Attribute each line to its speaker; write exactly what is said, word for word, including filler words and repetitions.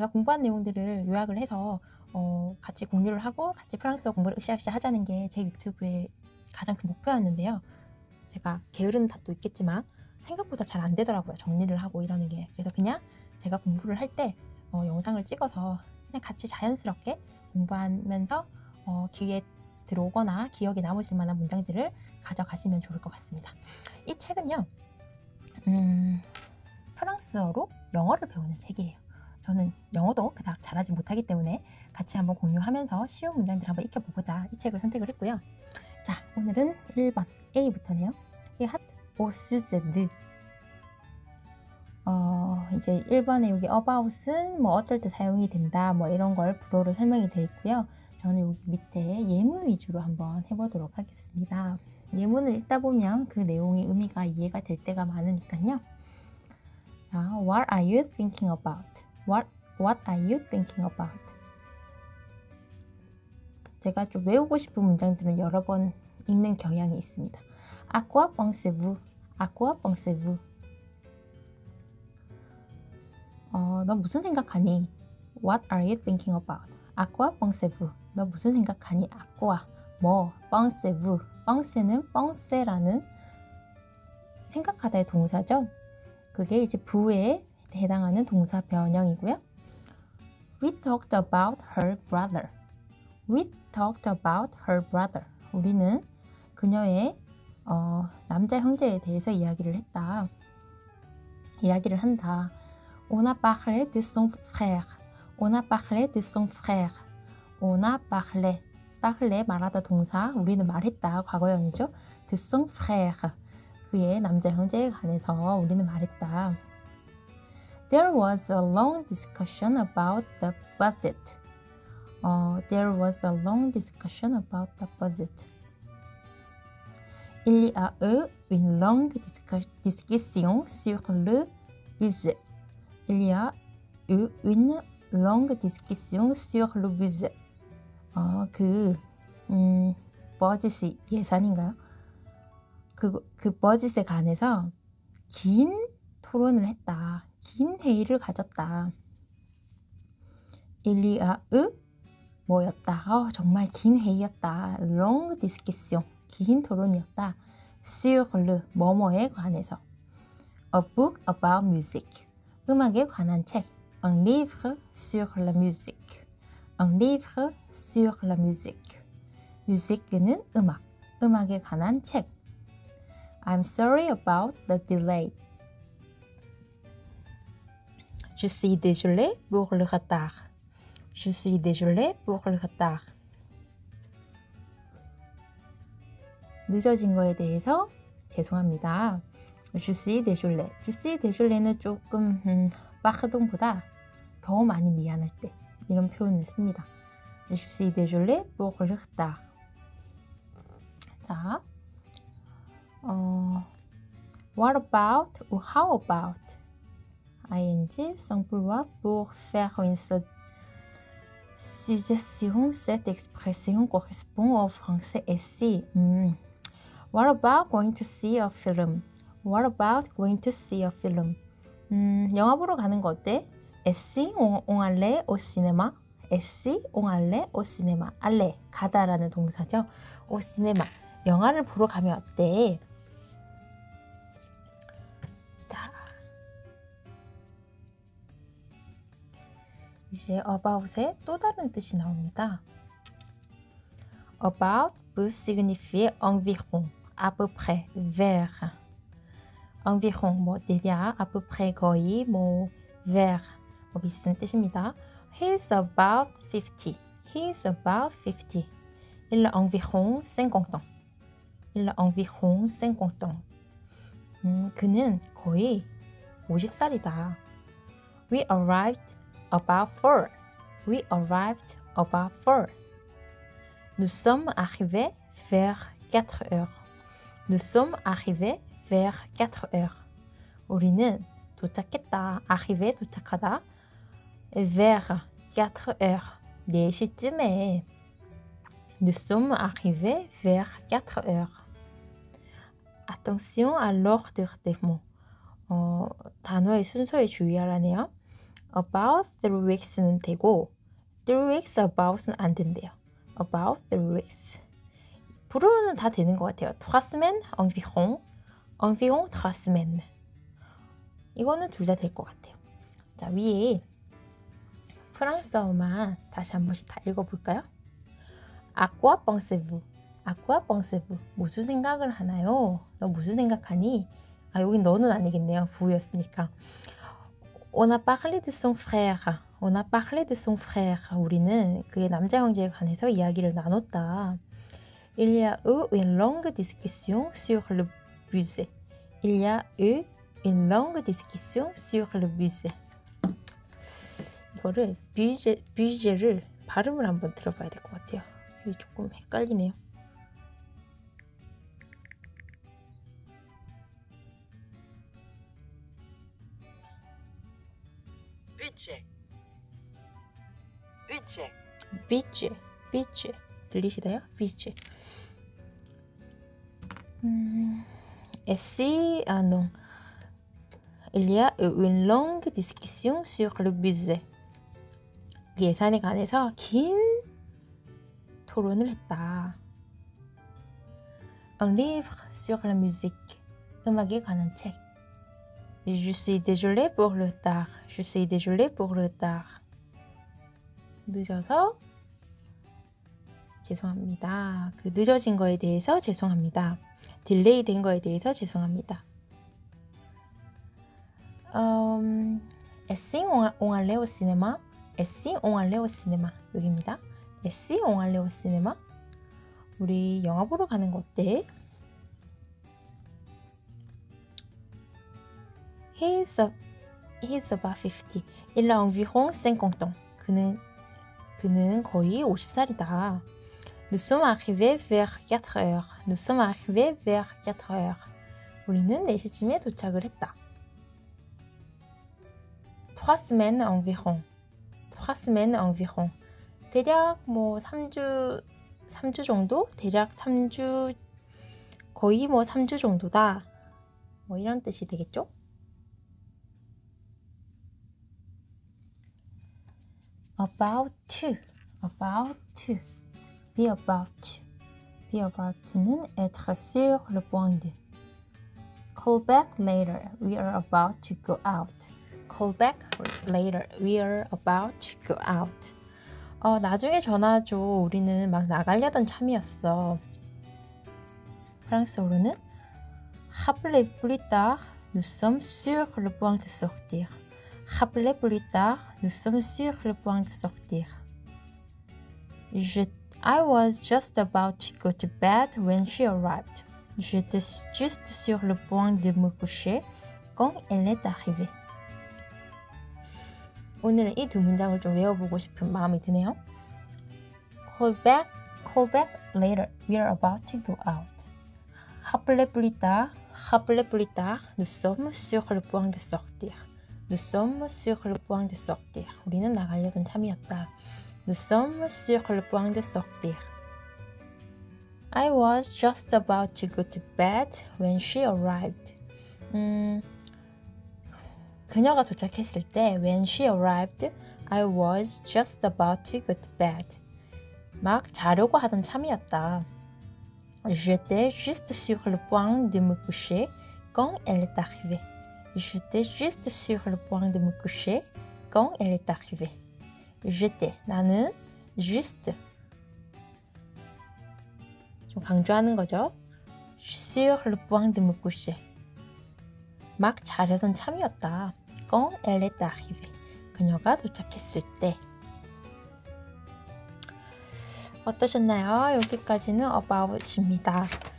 Speaker 1: 제가 공부한 내용들을 요약을 해서 어, 같이 공유를 하고 같이 프랑스어 공부를 으쌰으쌰 하자는 게 제 유튜브의 가장 큰 목표였는데요. 제가 게으른 탓도 있겠지만 생각보다 잘 안 되더라고요. 정리를 하고 이러는 게. 그래서 그냥 제가 공부를 할 때 어, 영상을 찍어서 그냥 같이 자연스럽게 공부하면서 어, 귀에 들어오거나 기억에 남으실 만한 문장들을 가져가시면 좋을 것 같습니다. 이 책은요. 음, 프랑스어로 영어를 배우는 책이에요. 저는 영어도 그닥 잘하지 못하기 때문에 같이 한번 공유하면서 쉬운 문장들 한번 익혀보고자 이 책을 선택을 했고요. 자, 오늘은 일 번 A부터네요. 이 핫, 오슈제드. 어, 이제 일 번에 여기 about은 뭐 어떨 때 사용이 된다 뭐 이런 걸 불어로 설명이 되어 있고요. 저는 여기 밑에 예문 위주로 한번 해보도록 하겠습니다. 예문을 읽다 보면 그 내용의 의미가 이해가 될 때가 많으니까요. 자, what are you thinking about? What, what are you thinking about? 제가 좀 외우고 싶은 문장들은 여러 번 읽는 경향이 있습니다. À quoi pensez-vous? À quoi pensez-vous? 어, 너 무슨 생각하니? What are you thinking about? À quoi pensez-vous? 너 무슨 생각하니? À quoi? 뭐? pensez-vous? pense는 pense라는 생각하다의 동사죠. 그게 이제 부에 해당하는 동사 변형이고요. We talked about her brother. We talked about her brother. 우리는 그녀의 어, 남자 형제에 대해서 이야기를 했다. 이야기를 한다. On a parlé de son frère. On a parlé de son frère. On a parlé. parlé 말하다 동사. 우리는 말했다. 과거형이죠. De son frère. 그의 남자 형제에 관해서 우리는 말했다. There was a long discussion about the budget. Uh, there was a long discussion about the budget. Il y a eu une longue discussion sur le budget. Il y a eu une longue discussion sur le budget. 어, 그 음, 버짓이 예산인가요? 그, 그 버짓에 관해서 긴 토론을 했다. 긴 회의를 가졌다. Il y a eu 뭐였다. 어, 정말 긴 회의였다. Long discussion. 긴 토론이었다. Sur le 뭐뭐에 관해서. A book about music. 음악에 관한 책. Un livre sur la musique. Un livre sur la musique. music는 음악. 음악에 관한 책. I'm sorry about the delay. Je suis désolé pour le retard. Je suis désolé pour le retard. 늦어진 거에 대해서 죄송합니다. Je suis désolé. Je suis désolé는 조금 음, pardon보다 더 많이 미안할 때 이런 표현을 씁니다. Je suis désolé pour le retard. 자, 어, what about ou how about? ing s'emploie pour faire une suggestion. Cette expression correspond au français ici. Mm. What about going to see a film? What about going to see a film? 음, 영화 보러 가는 거 어때? Est-ce on allait au cinéma? Est-ce on allait au cinéma? aller 가다라는 동사죠. au cinéma 영화를 보러 가면 어때? 자, 이제 about의 또 다른 뜻이 나옵니다. About peut signifier environ, à peu près, vers. environ, 뭐, 대략, à peu près, 거의, 뭐, vers, 뭐, 비슷한 뜻입니다. He's about fifty. He's about fifty. Il a environ cinquante ans. Il a environ cinquante ans. 음, 그는 거의 오십 살이다. We arrived about four. We arrived about four. Nous sommes arrivés vers quatre heures. Nous sommes arrivés vers quatre heures. 우리는 도착했다. arrivé 도착하다. vers quatre heures. 네 시쯤에. Nous sommes arrivés vers quatre heures. Attention à l'ordre des mots. 어, 단어의 순서에 주의하라네요. about three weeks는 되고 three weeks about은 안 된대요. about three weeks. 불어는 다 되는 것 같아요. trois semaines, environ, environ trois semaines. 이거는 둘 다 될 것 같아요. 자, 위에 프랑스어만 다시 한 번씩 다 읽어볼까요? À quoi pensez-vous? À quoi pensez-vous? 무슨 생각을 하나요? 너 무슨 생각하니? 아, 여긴 너는 아니겠네요. 부였으니까. On a parlé de son frère. On a parlé de son frère. 우리는 그의 남자 형제에 관해서 이야기를 나눴다. Il y a eu une longue discussion sur le budget. Il y a eu une longue discussion sur le budget. 이거를 budget, budget를 발음을 한번 들어봐야 될 것 같아요. 이게 조금 헷갈리네요.
Speaker 2: budget, budget,
Speaker 1: budget, budget. 들리시나요? budget. 음, Essai, ah non. Il y a eu une longue discussion sur le budget. 예산에 관해서 긴 토론을 했다. Un livre sur la musique. 음악에 관한 책. Je suis désolé pour le retard. Je suis désolé pour le retard. 늦어서 죄송합니다. 그 늦어진 거에 대해서 죄송합니다. 딜레이 된 거에 대해서 죄송합니다. Um, Est-ce qu'on allait au cinéma? Est-ce qu'on allait au cinéma? 여기입니다. Est-ce qu'on allait au cinéma? 우리 영화 보러 가는 거 어때? He's, a, he's about fifty. Il a environ cinquante ans. 그는, 그는 거의 오십 살이다. Nous sommes arrivés vers quatre heures. Nous sommes arrivés vers quatre heures. 우리는 네 시쯤에 도착을 했다. trois semaines environ. trois semaines environ. 대략 뭐 삼 주, 삼 주 정도? 대략 삼 주, 거의 뭐 삼 주 정도다. 뭐 이런 뜻이 되겠죠? about to. about to. be about to. be about to는 être sur le point de. Call back later. We are about to go out. Call back later. We are about to go out. 어, 나중에 전화줘. 우리는 막 나가려던 참이었어. 프랑스어로는 Rappelez plus tard. Nous sommes sur le point de sortir. Rappelez plus tard. Nous sommes sur le point de sortir. Je, I was just about to go to bed when she arrived. J'étais juste sur le point de me coucher quand elle est arrivée. 오늘은 이 두 문장을 좀 외워보고 싶은 마음이 드네요. Call back, call back later. We are about to go out. Rappelez plus tard, rappelez plus tard. Nous sommes sur le point de sortir. Nous sommes sur le point de sortir. 우리는 나가려던 참이었다. Nous sommes sur le point de sortir. I was just about to go to bed when she arrived. 음, 그녀가 도착했을 때 when she arrived, I was just about to go to bed. 막 자려고 하던 참이었다. J'étais juste sur le point de me coucher quand elle est arrivée. J'étais juste sur le point de me coucher quand elle est arrivée. J'étais, 나는 juste 좀 강조하는 거죠. Sur le point de me coucher. 막 자려던 참이었다. Quand elle est arrivée. 그녀가 도착했을 때. 어떠셨나요? 여기까지는 about입니다.